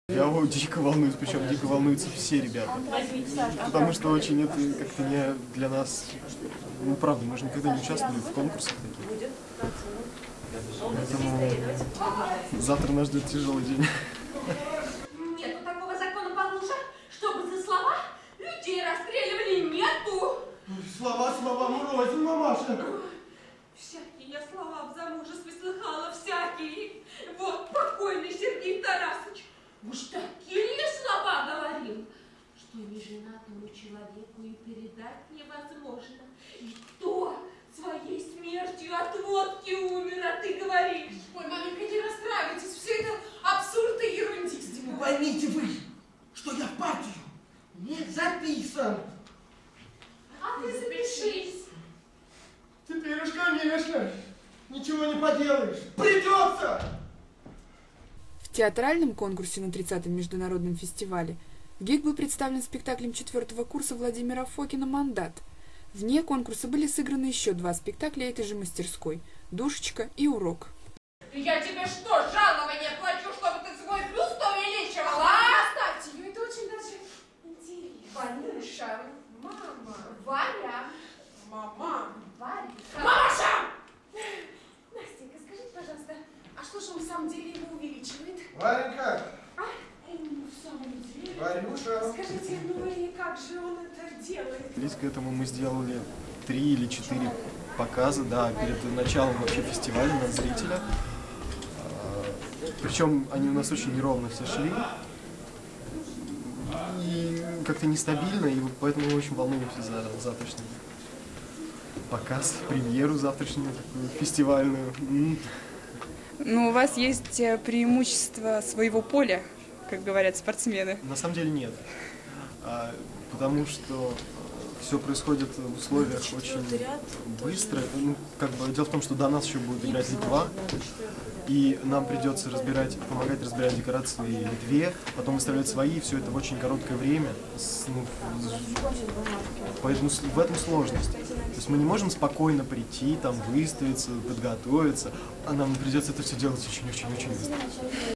Я дико волнуюсь, причем дико волнуются все ребята. Потому что очень это как-то не для нас. Ну правда, мы же никогда не участвовали в конкурсах таких. Поэтому завтра нас ждет тяжелый день. Нету такого закона получше, чтобы за слова людей расстреливали, нету. Слова морозим, мамаша. Всякие я слова в замужестве слыхала, всякие. Вот покойный Сергей Тарасович уж такие слова говорил, что неженатому человеку и передать невозможно. И то своей смертью от водки умер, а ты говоришь. Ой, маменька, не расстраивайтесь, все это абсурд и ерундистика. Поймите вы, что я в партию не записан. А ты запишись. Теперь уж, конечно, ничего не поделаешь. Придется! В театральном конкурсе на 30-м международном фестивале ГИК был представлен спектаклем 4-го курса Владимира Фокина «Мандат». Вне конкурса были сыграны еще 2 спектакля этой же мастерской «Душечка» и «Урок». Я тебе что, жалование плачу, чтобы ты свой бюст увеличивала? Оставьте ее, это очень даже интересно. Ванюша, Мама. Варя, Мама. Варя. Мамаша! Настенька, скажите, пожалуйста, а что же он в самом деле его увеличивает? Варенька, Ну, в самом деле. Варюша. Скажите, ну и как же он это делает? Близко к этому мы сделали 3 или 4 показа, да, перед началом вообще фестиваля на зрителя. Причем они у нас очень неровно все шли. И как-то нестабильно, и вот поэтому мы очень волнуемся за завтрашний показ, премьеру завтрашнюю, такую фестивальную. Ну, у вас есть преимущество своего поля, как говорят спортсмены. На самом деле нет, потому что все происходит в условиях очень быстро. Ну, как бы, дело в том, что до нас еще будет играть Литва, и нам придется помогать разбирать декорации Литве, потом выставлять свои, и все это в очень короткое время. Поэтому в этом сложность. То есть мы не можем спокойно прийти, там выставиться, подготовиться, а нам придется это все делать очень-очень-очень быстро.